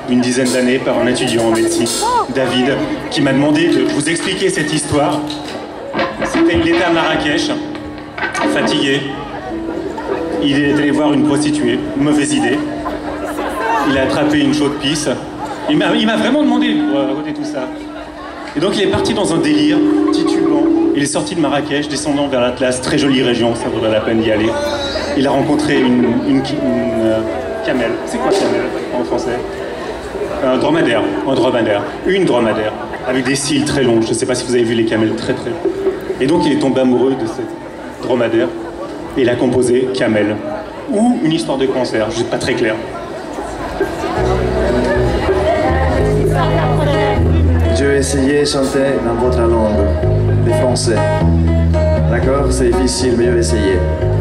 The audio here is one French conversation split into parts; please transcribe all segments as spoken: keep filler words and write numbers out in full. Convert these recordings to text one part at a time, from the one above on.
une dizaine d'années par un étudiant en médecine, David, qui m'a demandé de vous expliquer cette histoire. C'était, il était à Marrakech, fatigué. Il est allé voir une prostituée, mauvaise idée. Il a attrapé une chaude pisse. Il m'a, il m'a vraiment demandé pour raconter tout ça. Et donc il est parti dans un délire, titubant. Il est sorti de Marrakech, descendant vers l'Atlas, très jolie région, ça vaudrait la peine d'y aller. Il a rencontré une, une, une, une euh, camel. C'est quoi camel en français? Un dromadaire, un dromadaire, une dromadaire, avec des cils très longs. Je ne sais pas si vous avez vu les camels très très longs. Et donc il est tombé amoureux de cette dromadaire et il a composé Camel, ou une histoire de cancer, je ne sais pas très clair. Je vais essayer de chanter dans votre langue, le français. D'accord? C'est difficile, mais je vais essayer.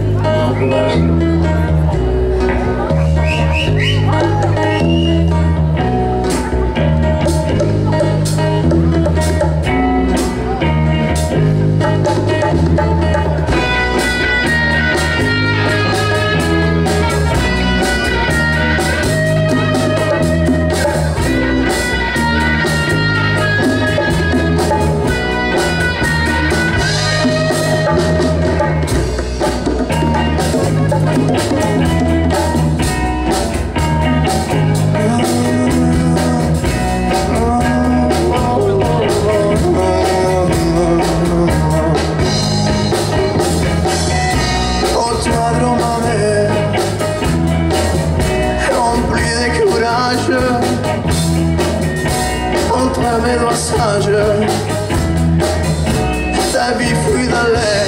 Ta vie fuit dans l'air,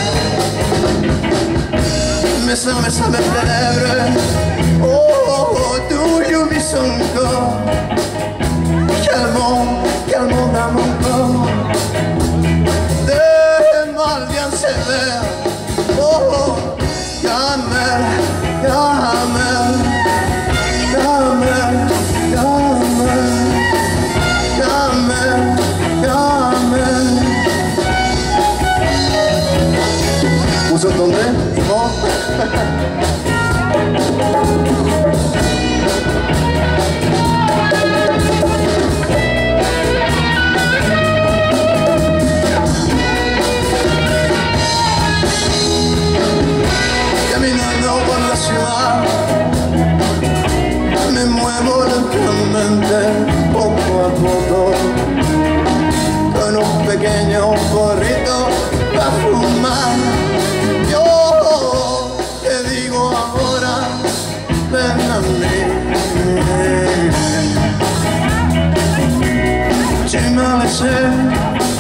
mais ça me ça me lèvres. Oh, oh, oh, tu je vis son corps. Quel monde, quel monde dans mon corps. Des mal bien sévère. Oh, oh, Camel, Camel, Camel, Camel, Camel, Camel. Vous entendez? Bon. Caminando por la ciudad, me muevo lentamente, poco a poco, con un pequeño porrito para fumar. Yo te digo ahora, ven a mí. Tu m'as laissé